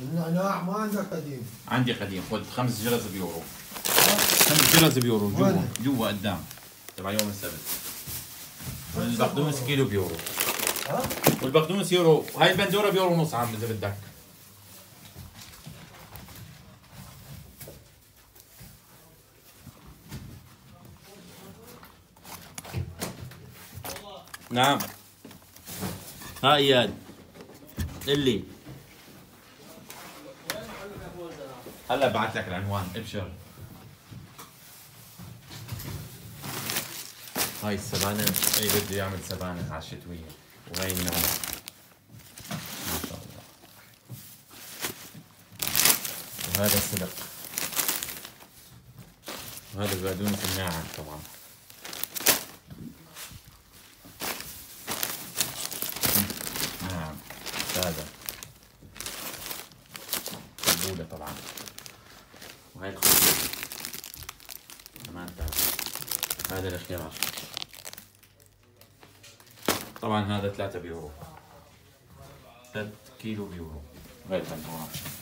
النعناع ما عندك قديم؟ عندي قديم، خذ 5 جرز بيورو. 5 جرز بيورو جوا قدام تبع يوم السبت. والبقدونس كيلو بيورو. والبقدونس يورو، هاي البندوره بيورو ونص عم اذا بدك. نعم. ها اياد اللي هلا بعت لك العنوان، ابشر. هاي السبانخ، اي بده يعمل سبانخ على الشتوية، وهي النعناع ما شاء الله، وهذا السلق، وهذا البقدونس الناعم طبعا. نعم هذا البولة طبعا، وهي الخضرة كمان تعرف. هذا الخيار طبعا، هذا 3 بيورو، 3 كيلو بيورو. غير البندورة.